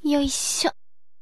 よいしょ。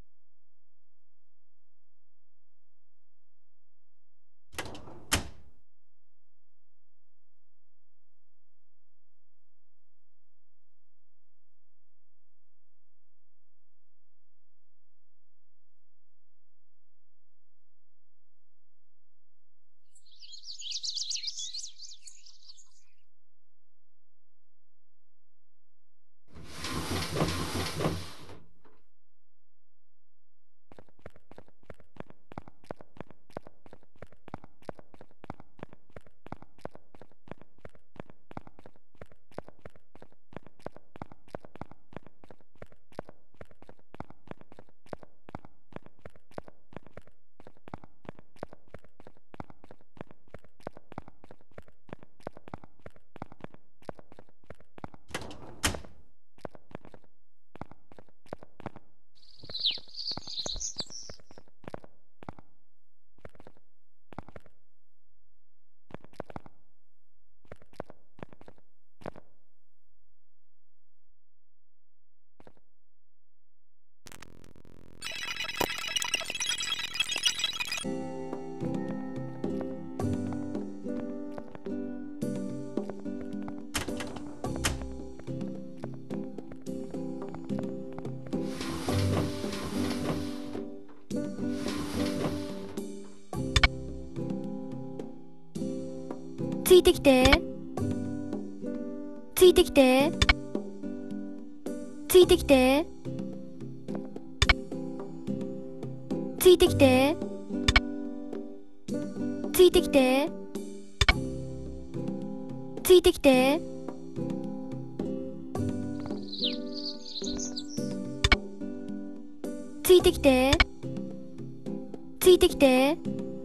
ついてきて。ついてきて。ついてきて。ついてきて。ついてきて。ついてきて。ついてきて。ついてきて。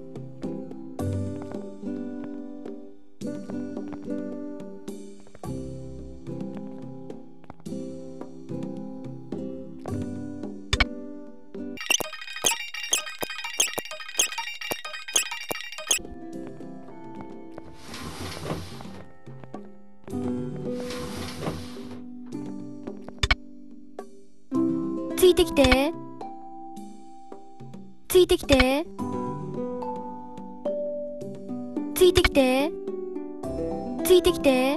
ついてきて。ついてきて。ついてきて。ついてきて。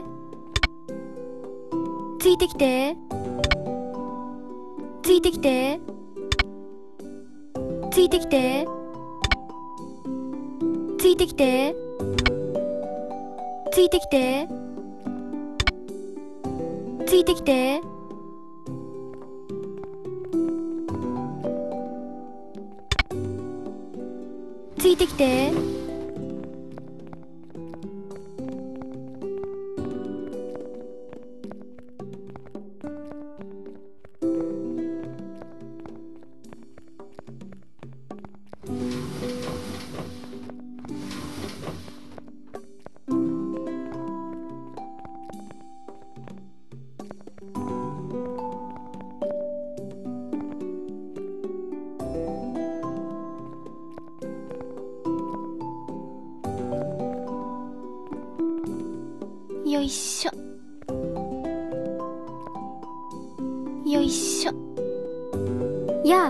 ついてきて。ついてきて。ついてきて。ついてきて。ついてきて。ついてきて。ついてきて。よいしょ。よいしょ。やあ。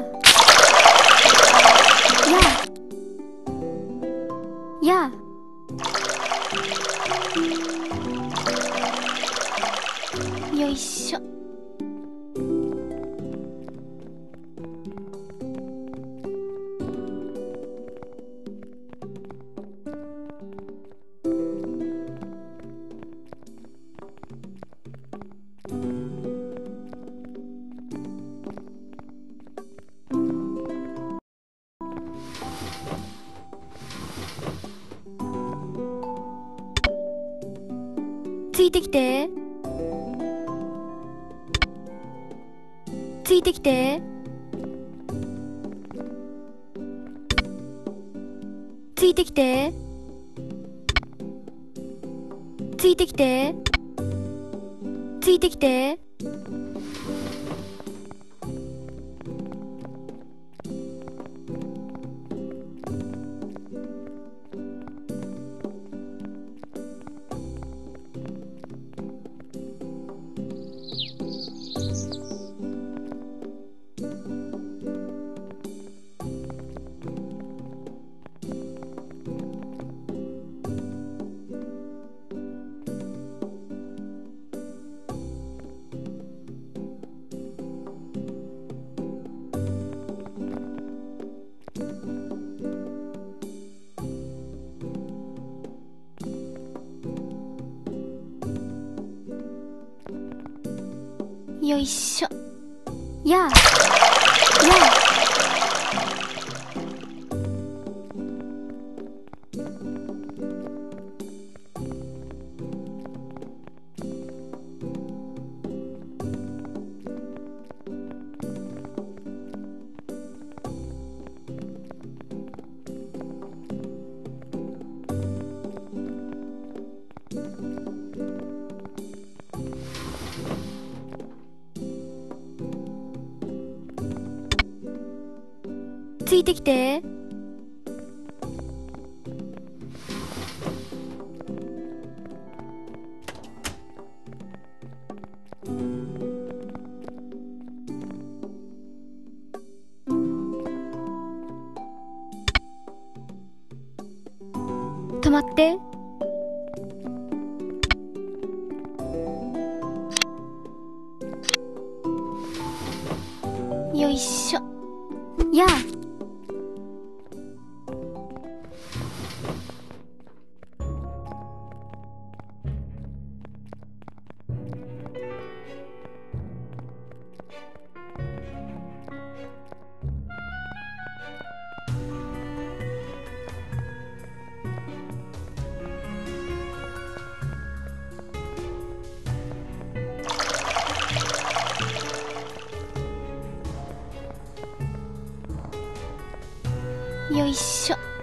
やあ。やあ。よいしょ。ついてきて。ついてきて。ついてきて。ついてきて。ついてきて。 よいしょ。やあ、やついてきて。止まって。よいしょ。やあ、よいしょ。